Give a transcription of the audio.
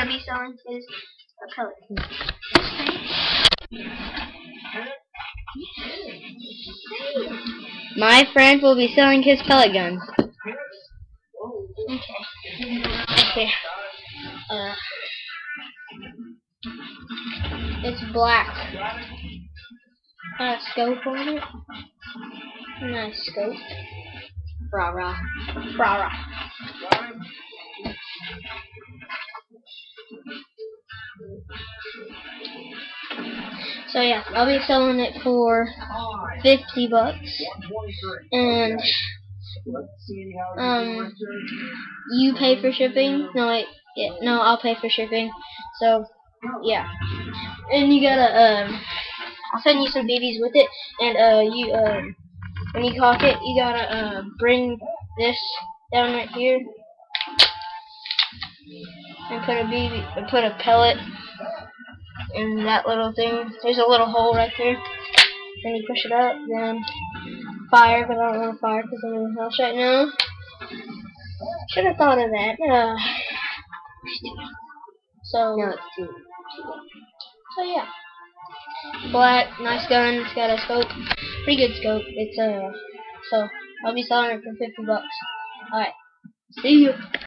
gonna be selling his pellet. My friend will be selling his pellet gun. Okay. It's black. Scope on it. Nice scope. Rah rah. Rah rah. So yeah, I'll be selling it for $50, and you pay for shipping. No wait, yeah, no, I'll pay for shipping. So yeah, and you gotta I'll send you some BBs with it, and you when you cock it, you gotta bring this down right here and put a BB, put a pellet in that little thing. There's a little hole right there. Then you push it up, then fire, because I don't want to fire because I'm in the house right now. Should have thought of that. So No, it's too. So yeah, black, nice gun. It's got a scope, pretty good scope. It's so I'll be selling it for $50. All right, see you.